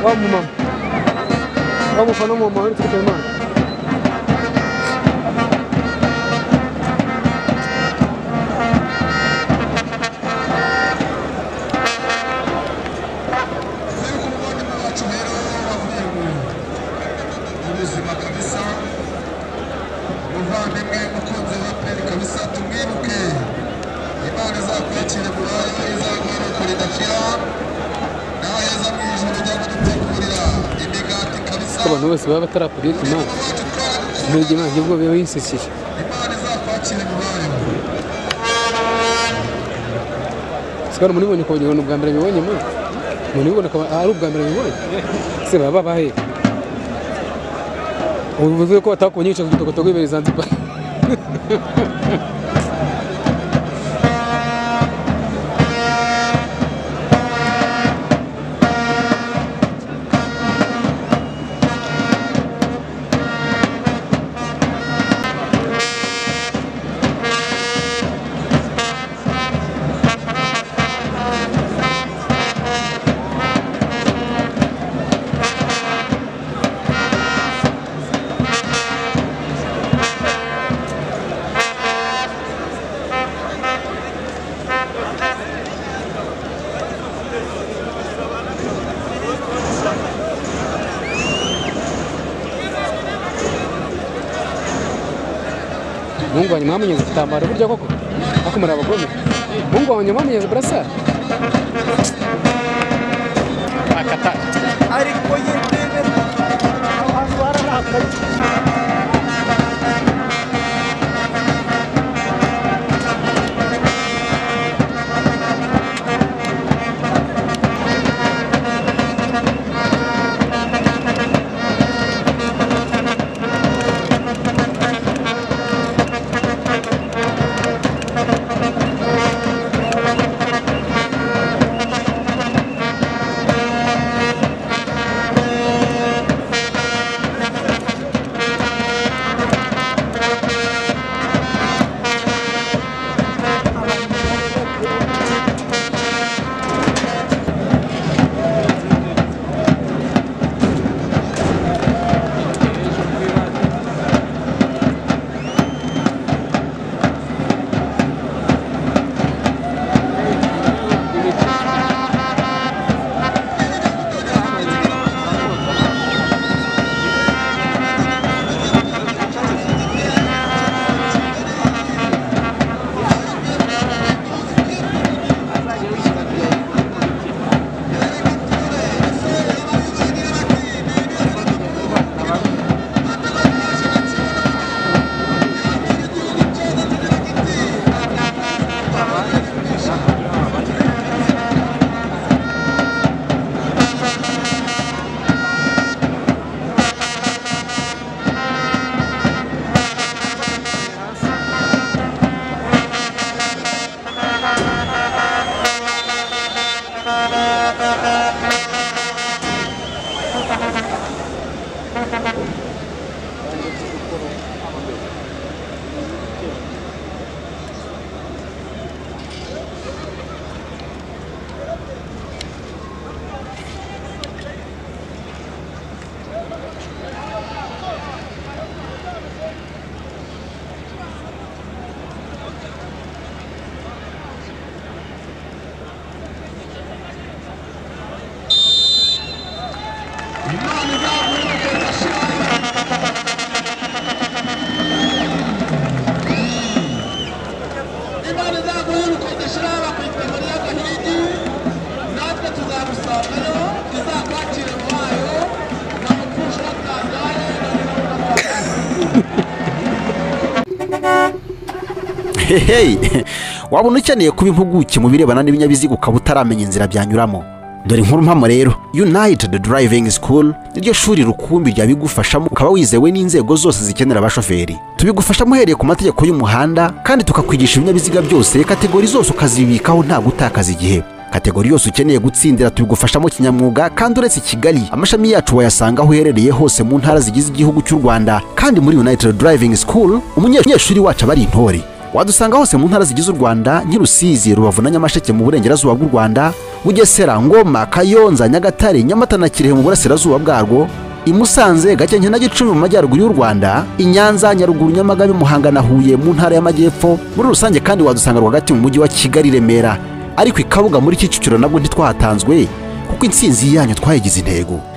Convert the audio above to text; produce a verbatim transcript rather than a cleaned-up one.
wa mama wa mufana mu mama turi kwema abantu bose baba batarapuriye Imana n'igi Imana ubwo biyo yinsikije sikara muri bonye ko bigona ubwa mbere bibonye mu muri bibona ko ari ubwa mbere bibonye se baba bahe ubuvuze ko atakunyisha kutokotogo ibere Zanzibar Mungu wanyama mwenyezi kitambara burya koko akumara abagome Mungu wanyama mwenyezi brasa akata ariko yendebe azwara nakati Hey, wabona ukeneye kuba impuguke mu birebana n'ibinyabiziga ukaba utaramenya inzira byanyuramo. Dore inkuru mpamo rero, United Driving School niryo shuri rukumbi rya bigufashamo ukaba wizewe n'inzego zose zikenera abashoferi. Tubigufasha muhereye ku mategeko y'umuhanda kandi tukakwigisha ibinyabiziga byose, kategori zose ukazibikaho nta gutakaza igihe. Kategori yose ukeneye gutsindira tubigufashamo kinyamwuga kandi uretse Kigali amashami yacu wayasanga aho uherereye hose mu ntara zigize igihugu cy'u Rwanda. Kandi muri United Driving School umunyeshuri wacu abari intore. wadusanga hose mu ntara zigize u Rwanda nk'Irusizi, Rubavu na Nyamasheke mu burengerazuba bw'u Rwanda, Bugesera, Ngoma, Kayonza, Nyagatare, Nyamata na Kirehe mu burasirazuba bwarwo, i Musanze, Gakenke na Gicumbi mu majyaruguru y'u Rwanda, i Nyanza, Nyaruguru, Nyamagabe, Muhanga na Huye mu ntara y'Amajyepfo. Muri rusange kandi wadusanga rwagati mu mujyi wa Kigali, Remera, ariko i Kabuga muri Kicukiro nabwo ntitwahatanzwe kuko intsinzi yanyu twayigize intego.